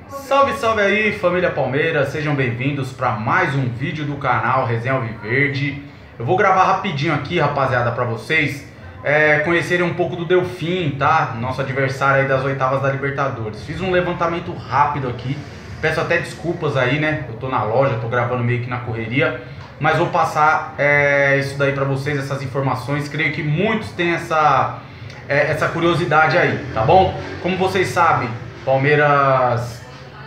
Salve, salve aí, família Palmeiras, sejam bem-vindos para mais um vídeo do canal Resenha Alviverde. Eu vou gravar rapidinho aqui, rapaziada, para vocês conhecerem um pouco do Delfim, tá? Nosso adversário aí das oitavas da Libertadores. Fiz um levantamento rápido aqui, peço até desculpas aí, né? Eu tô na loja, tô gravando meio que na correria, mas vou passar isso daí para vocês, essas informações. Creio que muitos têm essa curiosidade aí, tá bom? Como vocês sabem, Palmeiras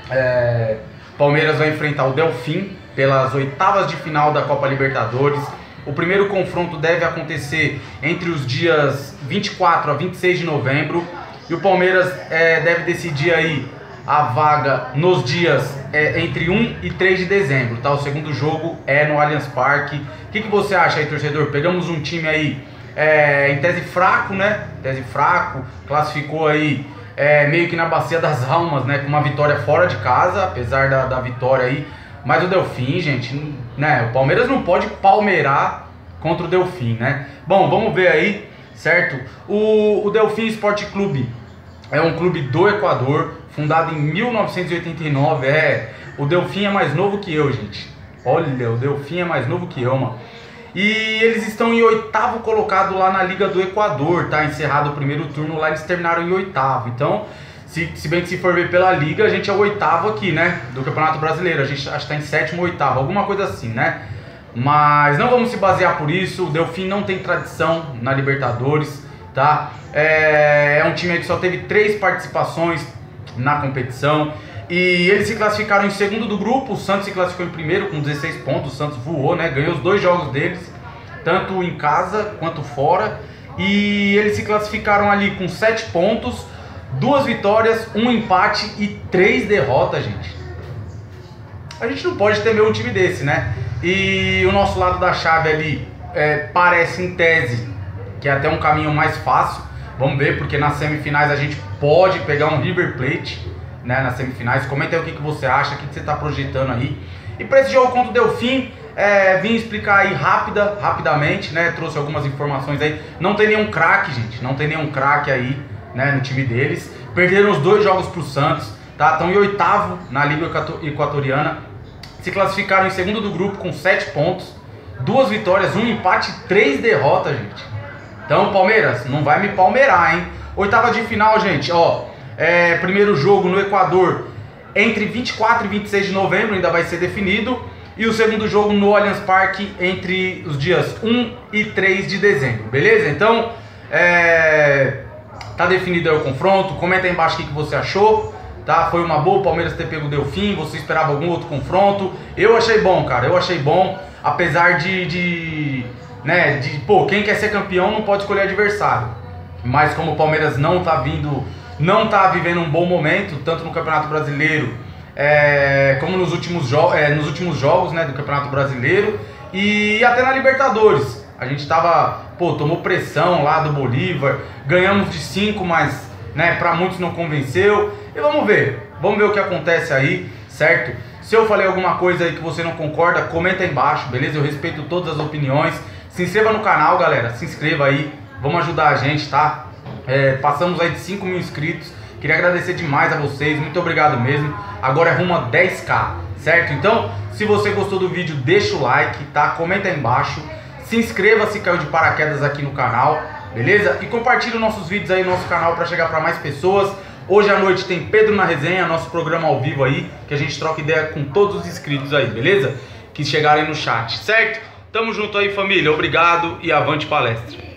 vai enfrentar o Delfim pelas oitavas de final da Copa Libertadores. O primeiro confronto deve acontecer entre os dias 24 a 26 de novembro. E o Palmeiras deve decidir aí a vaga nos dias entre 1 e 3 de dezembro, tá? O segundo jogo é no Allianz Parque. O que você acha aí, torcedor? Pegamos um time aí em tese fraco, né? Tese fraco, classificou aí meio que na bacia das almas, né? Com uma vitória fora de casa, apesar da vitória aí. Mas o Delfim, gente, né? O Palmeiras não pode palmeirar contra o Delfim, né? Bom, vamos ver aí, certo? O Delfim Esporte Clube é um clube do Equador, fundado em 1989. O Delfim é mais novo que eu, gente. Olha, o Delfim é mais novo que eu, mano. E eles estão em oitavo colocado lá na Liga do Equador, tá? Encerrado o primeiro turno, lá eles terminaram em oitavo. Então, se bem que se for ver pela Liga, a gente é o oitavo aqui, né? Do Campeonato Brasileiro, a gente acho que tá em sétimo ou oitavo, alguma coisa assim, né? Mas não vamos se basear por isso. O Delfim não tem tradição na Libertadores, tá? É um time que só teve 3 participações na competição. E eles se classificaram em segundo do grupo. O Santos se classificou em primeiro com 16 pontos. O Santos voou, né? Ganhou os 2 jogos deles, tanto em casa quanto fora. E eles se classificaram ali com 7 pontos, 2 vitórias, 1 empate e 3 derrotas, gente. A gente não pode temer um time desse, né? E o nosso lado da chave ali parece, em tese, que é até um caminho mais fácil. Vamos ver, porque nas semifinais a gente pode pegar um River Plate, né, nas semifinais. Comenta aí o que você acha, o que você está projetando aí. E para esse jogo contra o Delfim, vim explicar aí rapidamente, né? Trouxe algumas informações aí. Não tem nenhum craque, gente. Não tem nenhum craque aí, né, no time deles. Perderam os 2 jogos pro Santos, tá? Estão em oitavo na Liga Equatoriana. Se classificaram em segundo do grupo com 7 pontos, 2 vitórias, 1 empate e 3 derrotas, gente. Então, Palmeiras, não vai me palmeirar, hein? Oitava de final, gente, ó. Primeiro jogo no Equador entre 24 e 26 de novembro, ainda vai ser definido. E o segundo jogo no Allianz Parque entre os dias 1 e 3 de dezembro, beleza? Então, tá definido aí o confronto. Comenta aí embaixo o que você achou, tá? Foi uma boa o Palmeiras ter pego o Delfim? Você esperava algum outro confronto? Eu achei bom, cara, eu achei bom. Apesar pô, quem quer ser campeão não pode escolher adversário. Mas como o Palmeiras não tá vivendo um bom momento, tanto no Campeonato Brasileiro como nos últimos jogos, né, do Campeonato Brasileiro e até na Libertadores. A gente tomou pressão lá do Bolívar, ganhamos de 5, mas, né, pra muitos não convenceu. E vamos ver o que acontece aí, certo? Se eu falei alguma coisa aí que você não concorda, comenta aí embaixo, beleza? Eu respeito todas as opiniões. Se inscreva no canal, galera, se inscreva aí, vamos ajudar a gente, tá? Passamos aí de 5 mil inscritos. Queria agradecer demais a vocês, muito obrigado mesmo. Agora é rumo a 10k, certo? Então, se você gostou do vídeo, deixa o like, tá? Comenta aí embaixo. Se inscreva se caiu de paraquedas aqui no canal, beleza? E compartilhe os nossos vídeos aí no nosso canal para chegar para mais pessoas. Hoje à noite tem Pedro na Resenha, nosso programa ao vivo aí, que a gente troca ideia com todos os inscritos aí, beleza? Que chegarem no chat, certo? Tamo junto aí, família. Obrigado e avante palestra.